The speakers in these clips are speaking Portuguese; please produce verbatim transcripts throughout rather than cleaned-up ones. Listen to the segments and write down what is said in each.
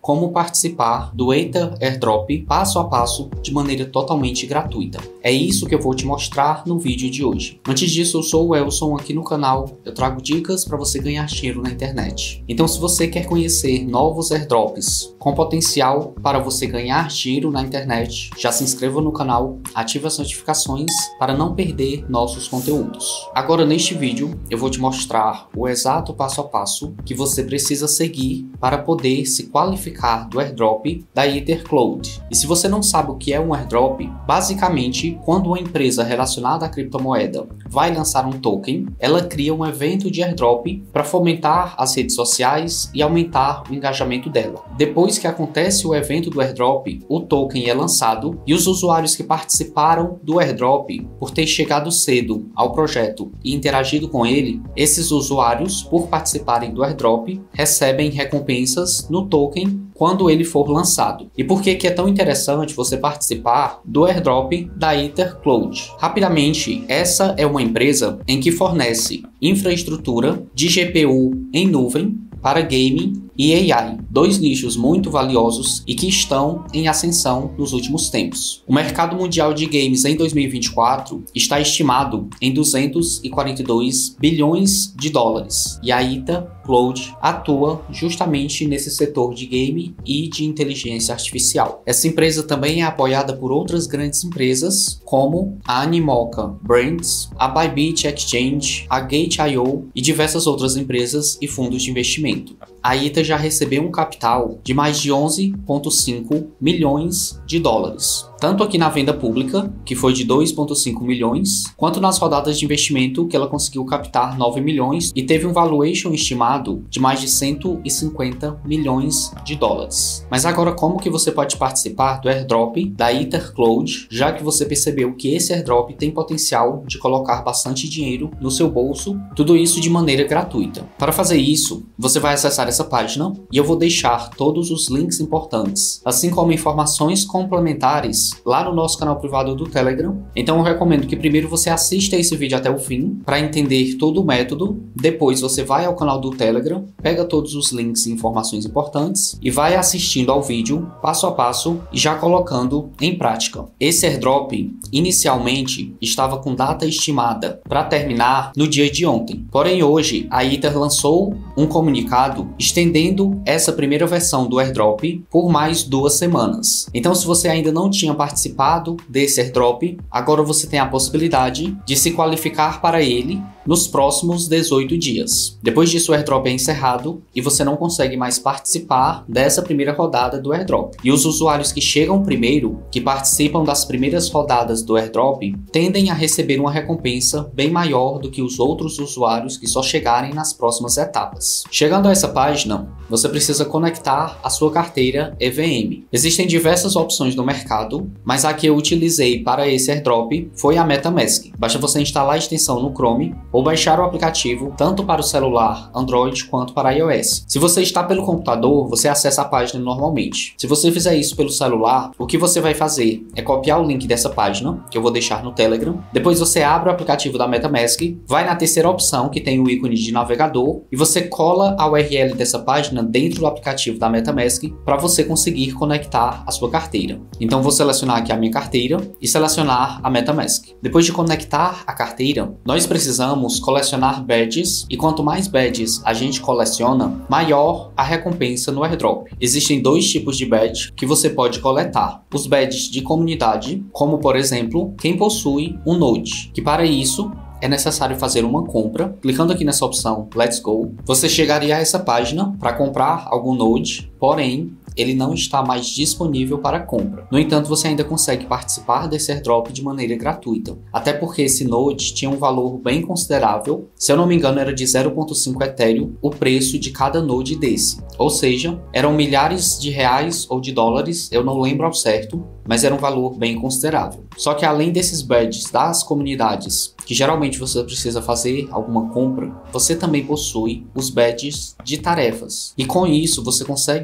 como participar do Ether Airdrop passo a passo de maneira totalmente gratuita. É isso que eu vou te mostrar no vídeo de hoje. Antes disso, eu sou o Elson aqui no canal, eu trago dicas para você ganhar dinheiro na internet. Então, se você quer conhecer novos airdrops com potencial para você ganhar dinheiro na internet, já se inscreva no canal, ative as notificações para não perder nossos conteúdos. Agora, neste vídeo, eu vou te mostrar o exato passo a passo que você precisa seguir para poder se qualificar do airdrop da Ether Cloud. E se você não sabe o que é um airdrop, basicamente, quando uma empresa relacionada à criptomoeda vai lançar um token, ela cria um evento de airdrop para fomentar as redes sociais e aumentar o engajamento dela. Depois que acontece o evento do airdrop, o token é lançado e os usuários que participaram do airdrop, por ter chegado cedo ao projeto e interagido com ele, esses usuários, por participarem do airdrop, recebem recompensas no token quando ele for lançado. E por que que é tão interessante você participar do airdrop da Ether Cloud? Rapidamente, essa é uma empresa em que fornece infraestrutura de G P U em nuvem para gaming e A I, dois nichos muito valiosos e que estão em ascensão nos últimos tempos. O mercado mundial de games em dois mil e vinte e quatro está estimado em duzentos e quarenta e dois bilhões de dólares e a Ether Cloud atua justamente nesse setor de game e de inteligência artificial. Essa empresa também é apoiada por outras grandes empresas como a Animoca Brands, a Bybit Exchange, a Gate ponto I O e diversas outras empresas e fundos de investimento. A Ether já recebeu um capital de mais de onze vírgula cinco milhões de dólares, tanto aqui na venda pública, que foi de dois vírgula cinco milhões, quanto nas rodadas de investimento, que ela conseguiu captar nove milhões e teve um valuation estimado de mais de cento e cinquenta milhões de dólares. Mas agora, como que você pode participar do airdrop da Ether Cloud, já que você percebeu que esse airdrop tem potencial de colocar bastante dinheiro no seu bolso, tudo isso de maneira gratuita? Para fazer isso, você vai acessar essa página e eu vou deixar todos os links importantes, assim como informações complementares lá no nosso canal privado do Telegram. Então eu recomendo que primeiro você assista esse vídeo até o fim para entender todo o método, depois você vai ao canal do Telegram, pega todos os links e informações importantes e vai assistindo ao vídeo passo a passo e já colocando em prática. Esse airdrop inicialmente estava com data estimada para terminar no dia de ontem, porém hoje a Ether lançou um comunicado estendendo essa primeira versão do airdrop por mais duas semanas. Então, se você ainda não tinha participado desse airdrop, agora você tem a possibilidade de se qualificar para ele nos próximos dezoito dias. Depois disso, o airdrop é encerrado e você não consegue mais participar dessa primeira rodada do airdrop. E os usuários que chegam primeiro, que participam das primeiras rodadas do airdrop, tendem a receber uma recompensa bem maior do que os outros usuários que só chegarem nas próximas etapas. Chegando a essa página, você precisa conectar a sua carteira E V M. Existem diversas opções no mercado, mas a que eu utilizei para esse airdrop foi a MetaMask. Basta você instalar a extensão no Chrome ou baixar o aplicativo tanto para o celular Android quanto para iOS. Se você está pelo computador, você acessa a página normalmente. Se você fizer isso pelo celular, o que você vai fazer é copiar o link dessa página, que eu vou deixar no Telegram. Depois você abre o aplicativo da MetaMask, vai na terceira opção que tem o ícone de navegador e você cola a U R L dessa página dentro do aplicativo da MetaMask para você conseguir conectar a sua carteira. Então vou selecionar aqui a minha carteira e selecionar a MetaMask. Depois de conectar a carteira, nós precisamos colecionar badges e quanto mais badges a gente coleciona, maior a recompensa no airdrop. Existem dois tipos de badge que você pode coletar. Os badges de comunidade, como por exemplo, quem possui um Node, que para isso é necessário fazer uma compra. Clicando aqui nessa opção Let's Go, você chegaria a essa página para comprar algum Node, porém ele não está mais disponível para compra. No entanto, você ainda consegue participar desse airdrop de maneira gratuita, até porque esse Node tinha um valor bem considerável. Se eu não me engano, era de zero vírgula cinco Ethereum o preço de cada Node desse, ou seja, eram milhares de reais ou de dólares, eu não lembro ao certo, mas era um valor bem considerável. Só que além desses badges das comunidades, que geralmente você precisa fazer alguma compra, você também possui os badges de tarefas. E com isso você consegue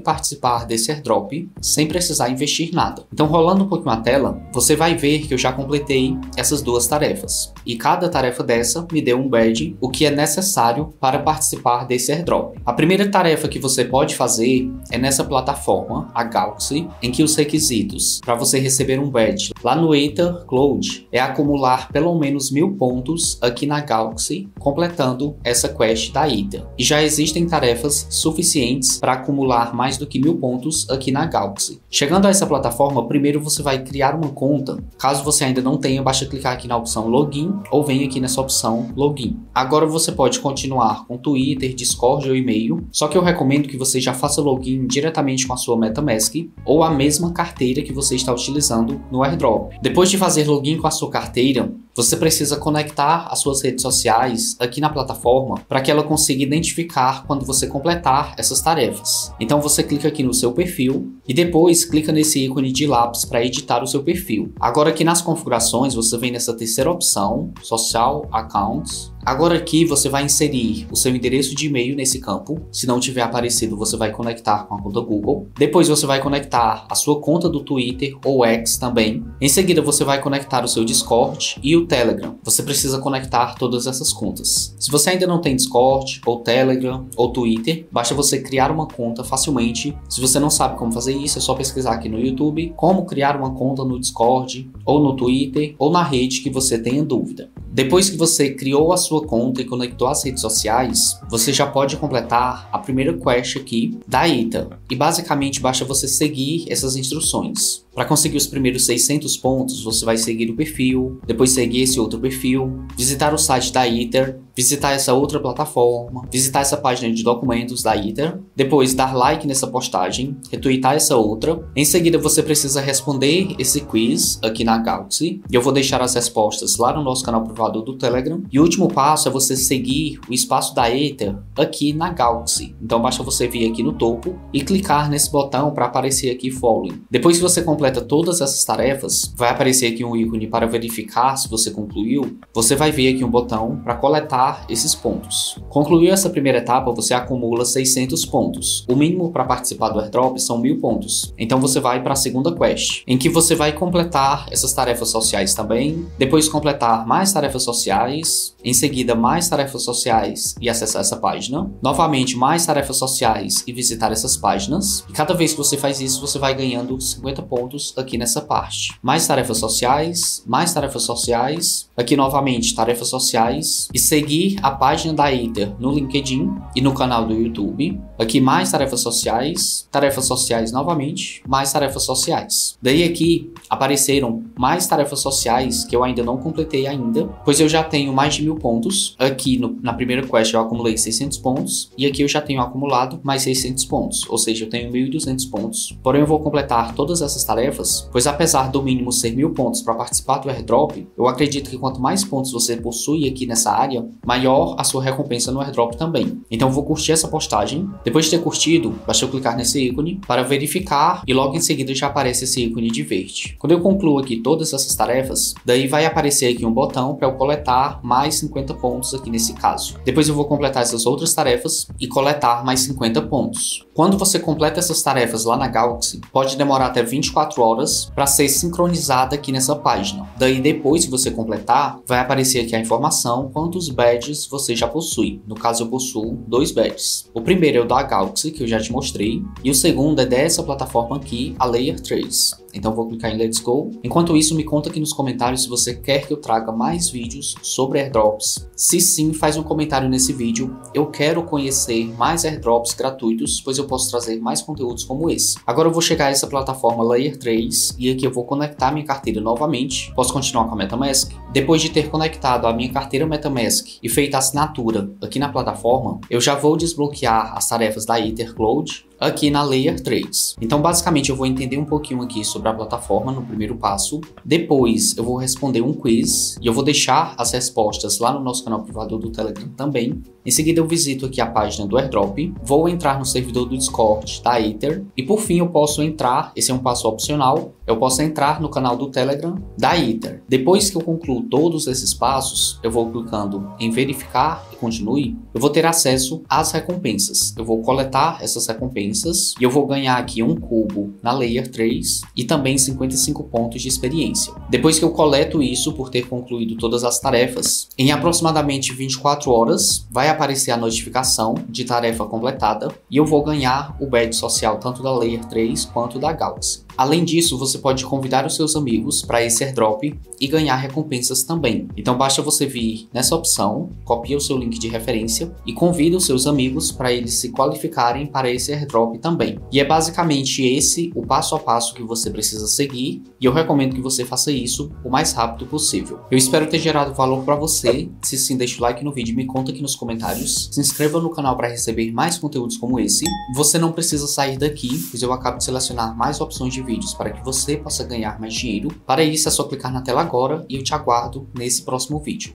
participar desse airdrop sem precisar investir nada. Então, rolando um pouquinho a tela, você vai ver que eu já completei essas duas tarefas. E cada tarefa dessa me deu um badge, o que é necessário para participar desse airdrop. A primeira tarefa que você pode fazer é nessa plataforma, a Galaxy, em que os requisitos para você receber um badge lá no Ether Cloud é acumular pelo menos mil pontos aqui na Galaxy, completando essa quest da Ether. E já existem tarefas suficientes para acumular mais do que mil pontos aqui na Galaxy. Chegando a essa plataforma, primeiro você vai criar uma conta. Caso você ainda não tenha, basta clicar aqui na opção Login ou vem aqui nessa opção Login. Agora você pode continuar com Twitter, Discord ou e-mail, só que eu recomendo que você já faça login diretamente com a sua MetaMask ou a mesma carteira que você está utilizando no airdrop. Depois de fazer login com a sua carteira, você precisa conectar as suas redes sociais aqui na plataforma para que ela consiga identificar quando você completar essas tarefas. Então você clica aqui no seu perfil e depois clica nesse ícone de lápis para editar o seu perfil. Agora aqui nas configurações você vem nessa terceira opção, Social Accounts. Agora aqui você vai inserir o seu endereço de e-mail nesse campo. Se não tiver aparecido, você vai conectar com a conta Google. Depois você vai conectar a sua conta do Twitter ou X também. Em seguida você vai conectar o seu Discord e o Telegram. Você precisa conectar todas essas contas. Se você ainda não tem Discord, ou Telegram, ou Twitter, basta você criar uma conta facilmente. Se você não sabe como fazer isso, é só pesquisar aqui no YouTube como criar uma conta no Discord, ou no Twitter, ou na rede que você tenha dúvida. Depois que você criou a sua conta e conectou as redes sociais, você já pode completar a primeira quest aqui da Ether. E basicamente basta você seguir essas instruções. Para conseguir os primeiros seiscentos pontos, você vai seguir o perfil, depois seguir esse outro perfil, visitar o site da Ether, visitar essa outra plataforma, visitar essa página de documentos da Ether, depois dar like nessa postagem, retweetar essa outra. Em seguida você precisa responder esse quiz aqui na Galaxy, e eu vou deixar as respostas lá no nosso canal privado do Telegram. E o último passo é você seguir o espaço da Ether aqui na Galaxy. Então basta você vir aqui no topo e clicar nesse botão para aparecer aqui Following. Depois que você completa todas essas tarefas, vai aparecer aqui um ícone para verificar se você concluiu. Você vai ver aqui um botão para coletar esses pontos. Concluiu essa primeira etapa, você acumula seiscentos pontos. O mínimo para participar do airdrop são mil pontos. Então você vai para a segunda quest, em que você vai completar essas tarefas sociais também, depois completar mais tarefas sociais, em seguida mais tarefas sociais e acessar essa página, novamente mais tarefas sociais e visitar essas páginas. E cada vez que você faz isso, você vai ganhando cinquenta pontos aqui nessa parte. Mais tarefas sociais, mais tarefas sociais, aqui novamente tarefas sociais e seguir a página da Ether no LinkedIn e no canal do YouTube. Aqui mais tarefas sociais, tarefas sociais novamente, mais tarefas sociais. Daí aqui apareceram mais tarefas sociais que eu ainda não completei ainda, pois eu já tenho mais de mil pontos. Aqui no, na primeira quest eu acumulei seiscentos pontos e aqui eu já tenho acumulado mais seiscentos pontos, ou seja, eu tenho mil e duzentos pontos. Porém eu vou completar todas essas tarefas, pois apesar do mínimo ser mil pontos para participar do airdrop, eu acredito que quanto mais pontos você possui aqui nessa área, maior a sua recompensa no airdrop também. Então eu vou curtir essa postagem. Depois de ter curtido, basta eu clicar nesse ícone para verificar e logo em seguida já aparece esse ícone de verde. Quando eu concluo aqui todas essas tarefas, daí vai aparecer aqui um botão para eu coletar mais cinquenta pontos aqui nesse caso. Depois eu vou completar essas outras tarefas e coletar mais cinquenta pontos. Quando você completa essas tarefas lá na Galaxy, pode demorar até vinte e quatro horas para ser sincronizada aqui nessa página. Daí depois que você completar, vai aparecer aqui a informação quantos badges você já possui. No caso eu possuo dois badges. O primeiro é o da Galaxy, que eu já te mostrei, e o segundo é dessa plataforma aqui, a Layer três. Então vou clicar em Let's Go. Enquanto isso, me conta aqui nos comentários se você quer que eu traga mais vídeos sobre airdrops. Se sim, faz um comentário nesse vídeo. Eu quero conhecer mais airdrops gratuitos, pois eu posso trazer mais conteúdos como esse. Agora eu vou chegar a essa plataforma Layer três e aqui eu vou conectar minha carteira novamente. Posso continuar com a MetaMask? Depois de ter conectado a minha carteira MetaMask e feito a assinatura aqui na plataforma, eu já vou desbloquear as tarefas da Ether Cloud aqui na Layer três. Então basicamente eu vou entender um pouquinho aqui sobre a plataforma no primeiro passo, depois eu vou responder um quiz e eu vou deixar as respostas lá no nosso canal privado do Telegram também. Em seguida eu visito aqui a página do airdrop, vou entrar no servidor do Discord da Ether e por fim eu posso entrar, esse é um passo opcional, eu posso entrar no canal do Telegram da Ether. Depois que eu concluo todos esses passos, eu vou clicando em verificar e continue, eu vou ter acesso às recompensas. Eu vou coletar essas recompensas e eu vou ganhar aqui um cubo na Layer três e também cinquenta e cinco pontos de experiência. Depois que eu coleto isso por ter concluído todas as tarefas, em aproximadamente vinte e quatro horas vai aparecer a notificação de tarefa completada e eu vou ganhar o badge social tanto da Layer três quanto da Galaxy. Além disso, você pode convidar os seus amigos para esse airdrop e ganhar recompensas também. Então basta você vir nessa opção, copia o seu link de referência e convida os seus amigos para eles se qualificarem para esse airdrop também. E é basicamente esse o passo a passo que você precisa seguir e eu recomendo que você faça isso o mais rápido possível. Eu espero ter gerado valor para você. Se sim, deixa o like no vídeo e me conta aqui nos comentários. Se inscreva no canal para receber mais conteúdos como esse. Você não precisa sair daqui, pois eu acabo de selecionar mais opções de vídeos para que você possa ganhar mais dinheiro. Para isso é só clicar na tela agora e eu te aguardo nesse próximo vídeo.